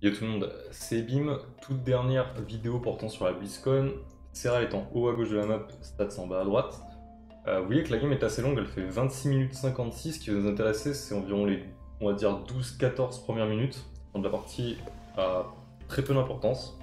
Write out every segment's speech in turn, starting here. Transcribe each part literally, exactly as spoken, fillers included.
Yo tout le monde, c'est Bim, toute dernière vidéo portant sur la BlizzCon, Serral est en haut à gauche de la map, Stats en bas à droite. Euh, vous voyez que la game est assez longue, elle fait vingt-six minutes cinquante-six, ce qui va nous intéresser c'est environ les, on va dire, douze quatorze premières minutes, quand la partie a très peu d'importance.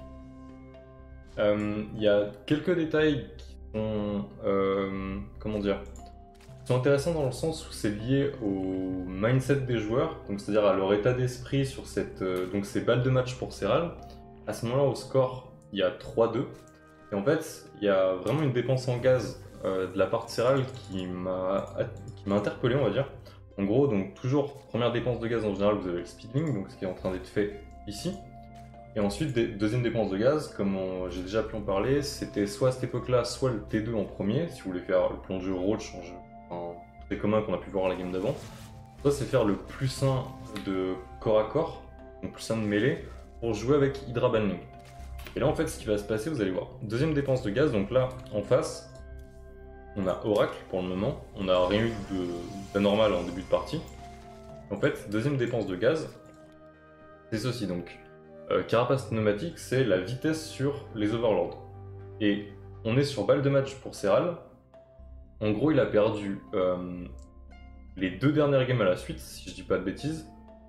Il euh, y a quelques détails qui sont, euh, comment dire, sont intéressants dans le sens où c'est lié au mindset des joueurs, donc c'est-à-dire à leur état d'esprit sur cette, euh, donc ces balles de match pour Serral. À ce moment-là, au score, il y a trois deux, et en fait, il y a vraiment une dépense en gaz euh, de la part de Serral qui m'a qui m'a interpellé, on va dire. En gros, donc toujours première dépense de gaz en général, vous avez le speedling, donc ce qui est en train d'être fait ici. Et ensuite, des, deuxième dépense de gaz, comme j'ai déjà pu en parler, c'était soit à cette époque-là, soit le T deux en premier, si vous voulez faire le plan de jeu roach en jeu. Très commun qu'on a pu voir à la game d'avant. Soit c'est faire le plus un de corps à corps, donc plus un de mêlée, pour jouer avec Hydra Banning. Et là en fait ce qui va se passer, vous allez voir. Deuxième dépense de gaz, donc là en face, on a Oracle pour le moment, on n'a rien eu d'anormal en début de partie. En fait, deuxième dépense de gaz, c'est ceci donc. Euh, Carapace pneumatique, c'est la vitesse sur les overlords. Et on est sur balle de match pour Serral. En gros, il a perdu euh, les deux dernières games à la suite, si je dis pas de bêtises.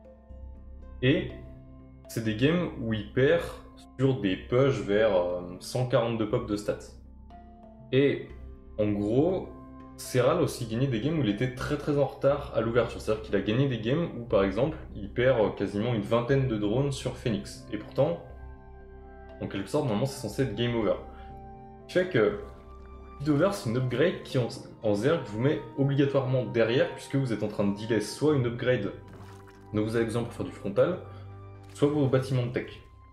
Et c'est des games où il perd sur des push vers euh, cent quarante-deux pop de stats. Et en gros, Serral a aussi gagné des games où il était très très en retard à l'ouverture. C'est-à-dire qu'il a gagné des games où, par exemple, il perd quasiment une vingtaine de drones sur Phoenix. Et pourtant, en quelque sorte, normalement, c'est censé être game over. Ce qui fait que Speedover, c'est une upgrade qui en, en Zerg vous met obligatoirement derrière, puisque vous êtes en train de delay soit une upgrade dont vous avez besoin pour faire du frontal, soit vos bâtiments de tech.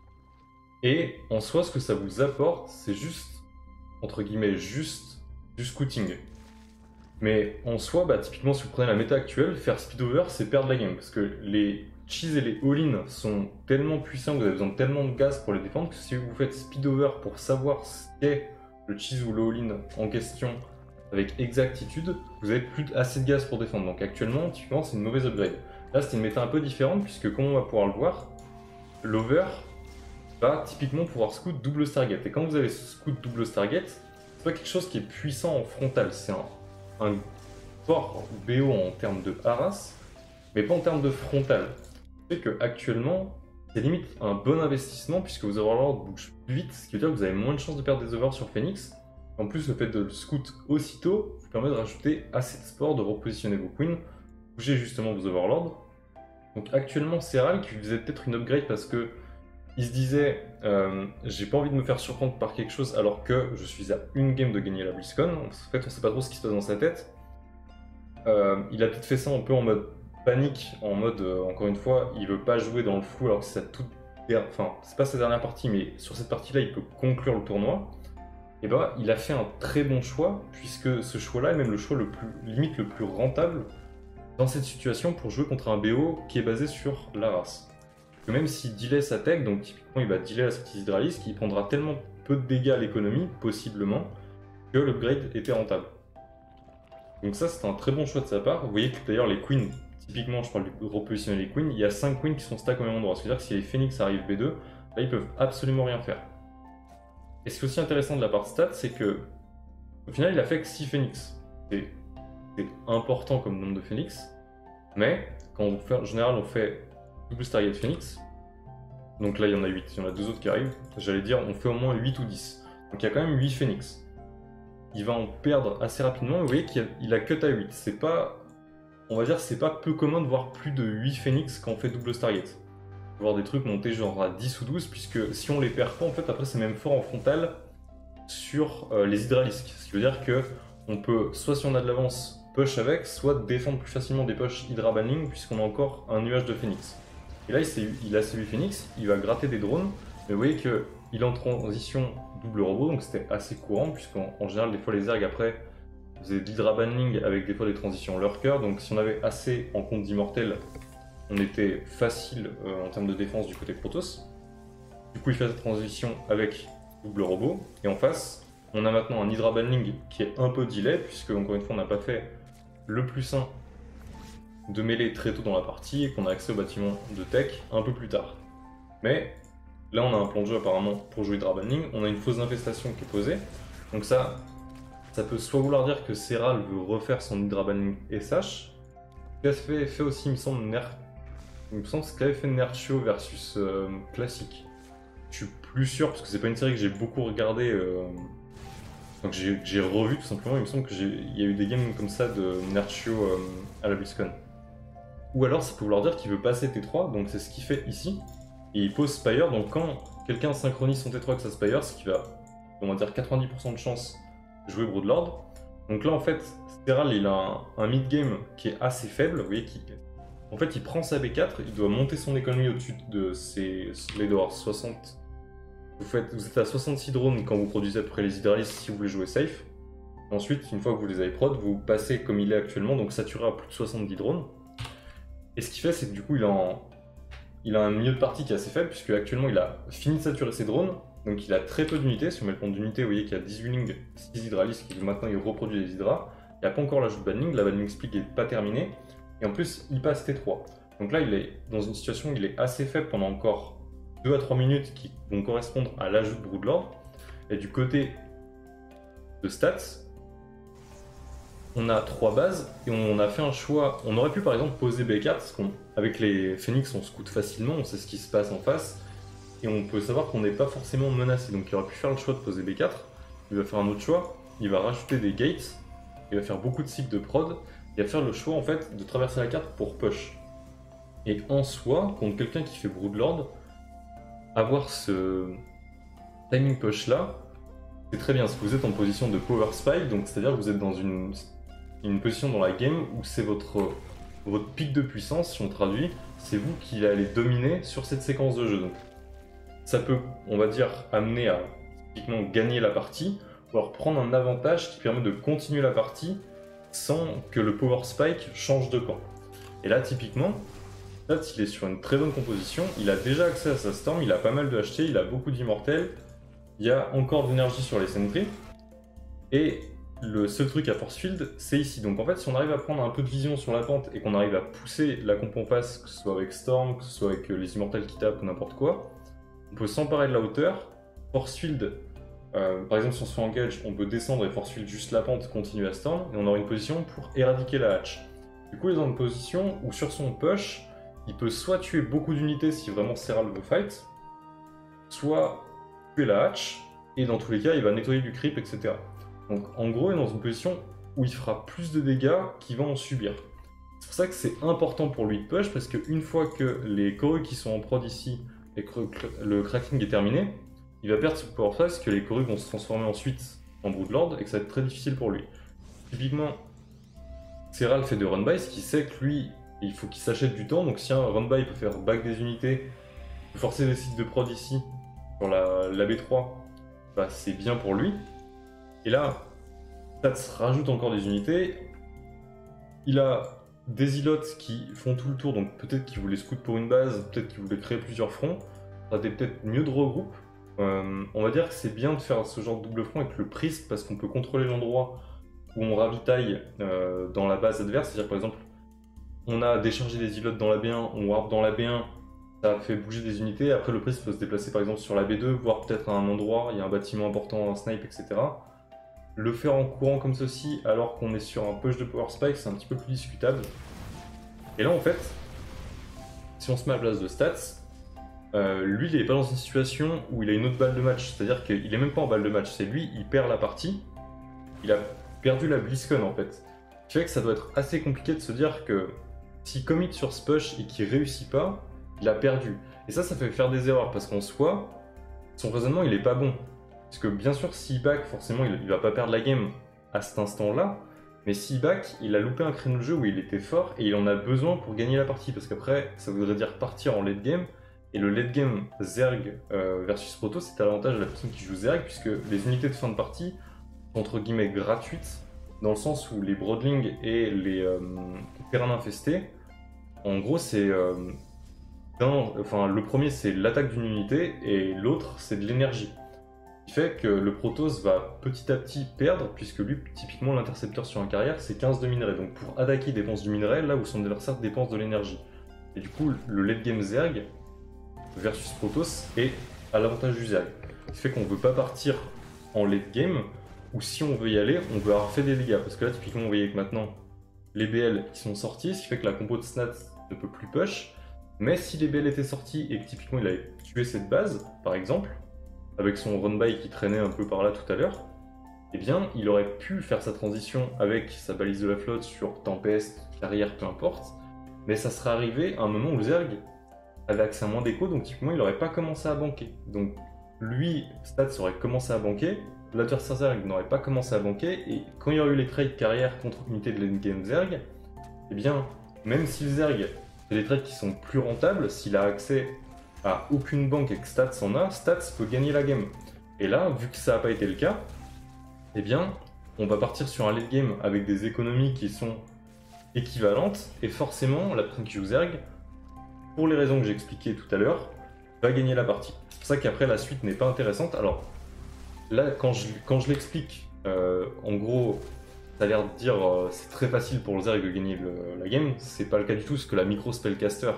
Et en soi, ce que ça vous apporte, c'est juste, entre guillemets, juste du scouting. Mais en soi, bah, typiquement, si vous prenez la méta actuelle, faire Speedover, c'est perdre la game, parce que les cheese et les all-in sont tellement puissants, vous avez besoin de tellement de gaz pour les défendre, que si vous faites Speedover pour savoir ce qu'est le cheese ou le all-in en question avec exactitude, vous avez plus assez de gaz pour défendre. Donc actuellement, typiquement, c'est une mauvaise upgrade. Là, c'est une méta un peu différente, puisque comme on va pouvoir le voir, l'over va typiquement pouvoir scout double Stargate. Et quand vous avez scout double Stargate, c'est pas quelque chose qui est puissant en frontal, c'est un, un fort B O en termes de harass, mais pas en termes de frontal. C'est que actuellement, c'est limite un bon investissement puisque vos overlords bougent plus vite, ce qui veut dire que vous avez moins de chances de perdre des overs sur Phoenix. En plus, le fait de le scout aussitôt vous permet de rajouter assez de sport, de repositionner vos queens, bouger justement vos overlords. Donc actuellement, Serral qui faisait peut-être une upgrade parce que il se disait euh, j'ai pas envie de me faire surprendre par quelque chose alors que je suis à une game de gagner la BlizzCon. En fait, on sait pas trop ce qui se passe dans sa tête. Euh, il a peut-être fait ça un peu en mode panique, en mode, euh, encore une fois, il veut pas jouer dans le flou alors que c'est sa toute... Enfin, c'est pas sa dernière partie, mais sur cette partie-là, il peut conclure le tournoi. Et bah, il a fait un très bon choix, puisque ce choix-là est même le choix le plus, limite le plus rentable dans cette situation pour jouer contre un B O qui est basé sur la race. Que même s'il delay sa tech, donc typiquement il va delay la sortie Hydralisk, il prendra tellement peu de dégâts à l'économie, possiblement, que l'upgrade était rentable. Donc ça, c'est un très bon choix de sa part. Vous voyez que d'ailleurs les queens, typiquement je parle de repositionner les queens, il y a cinq queens qui sont stack au même endroit. C'est-à-dire que si les Phoenix arrivent B deux, là ils peuvent absolument rien faire. Et ce qui est aussi intéressant de la part stat, c'est que au final il a fait que six Phoenix. C'est important comme nombre de Phoenix, mais quand on fait, en général on fait double Stargate Phoenix, donc là il y en a huit, il y en a deux autres qui arrivent, j'allais dire on fait au moins huit ou dix. Donc il y a quand même huit Phoenix. Il va en perdre assez rapidement, mais vous voyez qu'il a, a cut à huit. C'est pas, on va dire, c'est pas peu commun de voir plus de huit Phoenix quand on fait double Stargate. On peut voir des trucs monter genre à dix ou douze, puisque si on les perd pas, en fait, après c'est même fort en frontal sur euh, les Hydralisks. Ce qui veut dire que on peut, soit si on a de l'avance, push avec, soit défendre plus facilement des push Hydra Banning, puisqu'on a encore un nuage de Phoenix. Et là, il, il a celui Phoenix, il va gratter des drones, mais vous voyez que il est en transition double robot, donc c'était assez courant, puisqu'en en général, des fois, les ergs, après, faisaient de l'Hydra Banning avec des fois des transitions lurker, donc si on avait assez en compte d'immortel, on était facile euh, en termes de défense du côté Protoss. Du coup, il fait cette transition avec double robot, et en face, on a maintenant un Hydra Banning qui est un peu delay, puisque, encore une fois, on n'a pas fait le plus un de mêlée très tôt dans la partie, et qu'on a accès au bâtiment de tech un peu plus tard. Mais là, on a un plan de jeu apparemment pour jouer Drabanling. On a une fausse infestation qui est posée. Donc ça, ça peut soit vouloir dire que Serral veut refaire son Drabanling S H. Ce qu'a fait, fait aussi, il me semble, Ner... il me semble ce qu'avait fait Nerchio versus euh, Classic. Je suis plus sûr parce que c'est pas une série que j'ai beaucoup regardé. Euh... Donc j'ai revu tout simplement. Il me semble qu'il y a eu des games comme ça de Nerchio euh, à la BlizzCon. Ou alors ça peut vouloir dire qu'il veut passer T trois, donc c'est ce qu'il fait ici. Et il pose Spire, donc quand quelqu'un synchronise son T trois avec sa Spire, c'est qu'il va, on va dire, quatre-vingt-dix pour cent de chance de jouer Broodlord. Donc là en fait, Serral il a un, un mid-game qui est assez faible, vous voyez qu'il... En fait il prend sa B quatre, il doit monter son économie au-dessus de ses... Les dollars soixante... Vous, faites, vous êtes à soixante-six drones quand vous produisez à peu près les Hydralis si vous voulez jouer safe. Ensuite, une fois que vous les avez prod, vous passez comme il est actuellement, donc saturé à plus de soixante-dix drones. Et ce qu'il fait, c'est que du coup, il a, en... il a un milieu de partie qui est assez faible, puisque actuellement, il a fini de saturer ses drones, donc il a très peu d'unités. Si on met le compte d'unités, vous voyez qu'il y a dix-huit lings, six Hydralis, qui maintenant il reproduit les Hydras. Il n'y a pas encore l'ajout de Banning, la Banning Split n'est pas terminée, et en plus, il passe T trois. Donc là, il est dans une situation où il est assez faible pendant encore deux à trois minutes qui vont correspondre à l'ajout de Broodlord. Et du côté de stats, on a trois bases et on a fait un choix. On aurait pu par exemple poser B quatre, parce qu'avec les Phoenix on scoute facilement, on sait ce qui se passe en face et on peut savoir qu'on n'est pas forcément menacé. Donc il aurait pu faire le choix de poser B quatre, il va faire un autre choix, il va rajouter des gates, il va faire beaucoup de cycles de prod, il va faire le choix en fait de traverser la carte pour push. Et en soi, contre quelqu'un qui fait Broodlord, avoir ce timing push là, c'est très bien. Si vous êtes en position de power spike, donc c'est-à-dire que vous êtes dans une, une position dans la game où c'est votre, votre pic de puissance, si on traduit, c'est vous qui allez dominer sur cette séquence de jeu. Donc, ça peut, on va dire, amener à typiquement gagner la partie, ou alors prendre un avantage qui permet de continuer la partie sans que le power spike change de camp. Et là, typiquement, il est sur une très bonne composition, il a déjà accès à sa Storm, il a pas mal de H T, il a beaucoup d'immortels, il y a encore de l'énergie sur les Sentry, et le seul truc à Force Field, c'est ici. Donc en fait, si on arrive à prendre un peu de vision sur la pente et qu'on arrive à pousser la comp en face, que ce soit avec Storm, que ce soit avec les immortels qui tapent ou n'importe quoi, on peut s'emparer de la hauteur. Force Field, euh, par exemple si on se fait engage, on peut descendre et Force Field juste la pente, continuer à Storm, et on aura une position pour éradiquer la hatch. Du coup, il est dans une position où sur son push, il peut soit tuer beaucoup d'unités si vraiment Serral veut fight, soit tuer la hatch, et dans tous les cas, il va nettoyer du creep, et cetera. Donc en gros, il est dans une position où il fera plus de dégâts qu'il va en subir. C'est pour ça que c'est important pour lui de push, parce qu'une fois que les Korus qui sont en prod ici, et que le cracking est terminé, il va perdre ce power phase, que les Korus vont se transformer ensuite en Broodlord, et que ça va être très difficile pour lui. Typiquement, Serral fait de run-by, ce qui sait que lui, il faut qu'il s'achète du temps, donc si un run-by peut faire back des unités, peut forcer des sites de prod ici, sur la, la B trois, bah c'est bien pour lui. Et là, Stats rajoute encore des unités, il a des ilotes qui font tout le tour, donc peut-être qu'il voulait scout pour une base, peut-être qu'il voulait créer plusieurs fronts, ça aurait été peut-être mieux de regroupe. Euh, on va dire que c'est bien de faire ce genre de double front avec le Priest, parce qu'on peut contrôler l'endroit où on ravitaille euh, dans la base adverse, c'est-à-dire par exemple, on a déchargé des ilotes dans la B un, on warp dans la B un, ça fait bouger des unités, après le Priest peut se déplacer par exemple sur la B deux, voire peut-être à un endroit, il y a un bâtiment important, un snipe, et cetera. Le faire en courant comme ceci, alors qu'on est sur un push de power spike, c'est un petit peu plus discutable. Et là en fait, si on se met à la place de Stats, euh, lui il n'est pas dans une situation où il a une autre balle de match, c'est-à-dire qu'il est même pas en balle de match, c'est lui, il perd la partie, il a perdu la BlizzCon en fait. Ce qui fait que ça doit être assez compliqué de se dire que s'il commit sur ce push et qu'il réussit pas, il a perdu. Et ça, ça fait faire des erreurs, parce qu'en soi, son raisonnement il est pas bon. Parce que bien sûr, s'il back, forcément il, il va pas perdre la game à cet instant-là, mais s'il back, il a loupé un créneau de jeu où il était fort et il en a besoin pour gagner la partie, parce qu'après, ça voudrait dire partir en late game, et le late game Zerg euh, versus Proto, c'est à l'avantage de la personne qui joue Zerg, puisque les unités de fin de partie sont entre guillemets gratuites, dans le sens où les Broodlings et les euh, terrains infestés, en gros, c'est euh, enfin, le premier c'est l'attaque d'une unité et l'autre c'est de l'énergie. Ce qui fait que le Protoss va petit à petit perdre, puisque lui, typiquement, l'intercepteur sur un carrière c'est quinze de minerai. Donc pour attaquer, il dépense du minerai là où son adversaire dépense de l'énergie. Et du coup, le late game Zerg, versus Protoss est à l'avantage du Zerg. Ce qui fait qu'on ne veut pas partir en late game, ou si on veut y aller, on veut avoir fait des dégâts. Parce que là, typiquement, vous voyez que maintenant, les B L qui sont sortis, ce qui fait que la compo de Snats ne peut plus push. Mais si les B L étaient sortis et que typiquement il avait tué cette base, par exemple, avec son run-by qui traînait un peu par là tout à l'heure, eh bien, il aurait pu faire sa transition avec sa balise de la flotte sur Tempest, carrière, peu importe, mais ça serait arrivé à un moment où le Zerg avait accès à moins d'écho, donc typiquement il n'aurait pas commencé à banquer. Donc lui, Stats aurait commencé à banquer, l'adversaire Zerg n'aurait pas commencé à banquer, et quand il y aurait eu les trades carrière contre unité de l'endgame Zerg, eh bien, même si le Zerg c'est des trades qui sont plus rentables, s'il a accès à aucune banque et que Stats en a, Stats peut gagner la game. Et là, vu que ça n'a pas été le cas, eh bien, on va partir sur un late game avec des économies qui sont équivalentes, et forcément, la personne qui joue Zerg, pour les raisons que j'ai expliquées tout à l'heure, va gagner la partie. C'est pour ça qu'après, la suite n'est pas intéressante. Alors, là, quand je, quand je l'explique, euh, en gros, ça a l'air de dire euh, c'est très facile pour le Zerg de gagner le, la game. C'est pas le cas du tout, parce que la micro spellcaster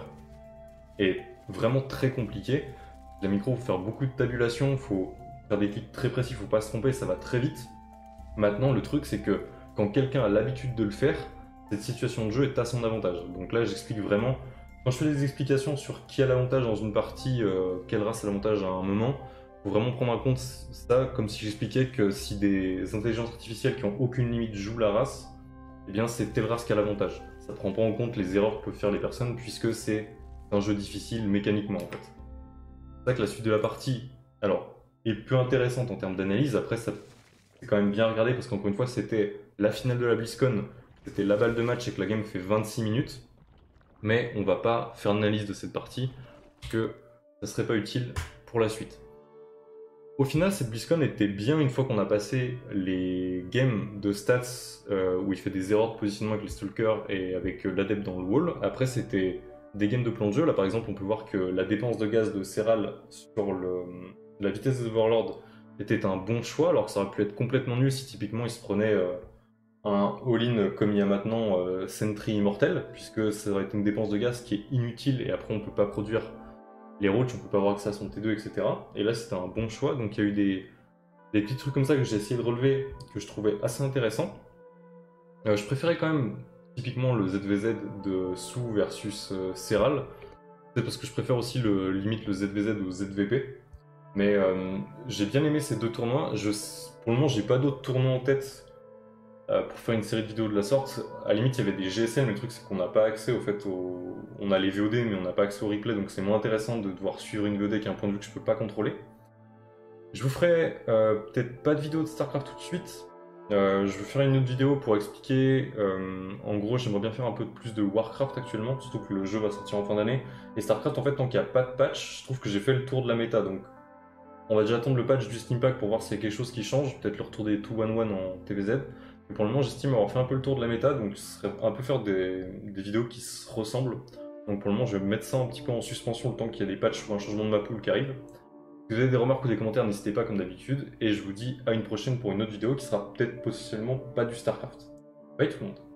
est vraiment très compliquée. La micro, il faut faire beaucoup de tabulations, il faut faire des clics très précis, il faut pas se tromper, ça va très vite. Maintenant, le truc, c'est que quand quelqu'un a l'habitude de le faire, cette situation de jeu est à son avantage. Donc là, j'explique vraiment. Quand je fais des explications sur qui a l'avantage dans une partie, euh, quelle race a l'avantage à un moment, il faut vraiment prendre en compte ça comme si j'expliquais que si des intelligences artificielles qui n'ont aucune limite jouent la race, eh bien c'est telle race qui a l'avantage. Ça ne prend pas en compte les erreurs que peuvent faire les personnes puisque c'est un jeu difficile mécaniquement en fait. C'est pour ça que la suite de la partie, alors, est plus intéressante en termes d'analyse. Après, ça c'est quand même bien regardé parce qu'encore une fois, c'était la finale de la BlizzCon, c'était la balle de match et que la game fait vingt-six minutes. Mais on va pas faire l'analyse de cette partie, parce que ça serait pas utile pour la suite. Au final, cette BlizzCon était bien une fois qu'on a passé les games de stats euh, où il fait des erreurs de positionnement avec les Stalkers et avec euh, l'Adept dans le wall. Après, c'était des games de plan de jeu. Là, par exemple, on peut voir que la dépense de gaz de Serral sur le, la vitesse des Overlords était un bon choix, alors que ça aurait pu être complètement nul si typiquement il se prenait euh, un all-in comme il y a maintenant euh, Sentry Immortel, puisque ça aurait été une dépense de gaz qui est inutile et après on peut pas produire les roaches, on peut pas avoir accès à son T deux, et cetera. Et là c'était un bon choix, donc il y a eu des, des petits trucs comme ça que j'ai essayé de relever, que je trouvais assez intéressants. Euh, je préférais quand même typiquement le Z V Z de Sou versus euh, Serral, c'est parce que je préfère aussi le, limite le Z V Z au Z V P. Mais euh, j'ai bien aimé ces deux tournois. Je, pour le moment, j'ai pas d'autres tournois en tête euh, pour faire une série de vidéos de la sorte. À la limite, il y avait des G S M, mais le truc c'est qu'on n'a pas accès au fait au... On a les V O D, mais on n'a pas accès au replay, donc c'est moins intéressant de devoir suivre une V O D qui est un point de vue que je peux pas contrôler. Je vous ferai euh, peut-être pas de vidéo de StarCraft tout de suite. Euh, je vais faire une autre vidéo pour expliquer. Euh, en gros, j'aimerais bien faire un peu plus de Warcraft actuellement, surtout que le jeu va sortir en fin d'année. Et StarCraft, en fait, tant qu'il n'y a pas de patch, je trouve que j'ai fait le tour de la méta. Donc, on va déjà attendre le patch du Steam Pack pour voir s'il y a quelque chose qui change. Peut-être le retour des deux un un en T V Z. Mais pour le moment, j'estime avoir fait un peu le tour de la méta. Donc, ce serait un peu faire des, des vidéos qui se ressemblent. Donc, pour le moment, je vais mettre ça un petit peu en suspension le temps qu'il y a des patchs ou un changement de ma pool qui arrive. Si vous avez des remarques ou des commentaires, n'hésitez pas comme d'habitude, et je vous dis à une prochaine pour une autre vidéo qui sera peut-être potentiellement pas du StarCraft. Bye tout le monde.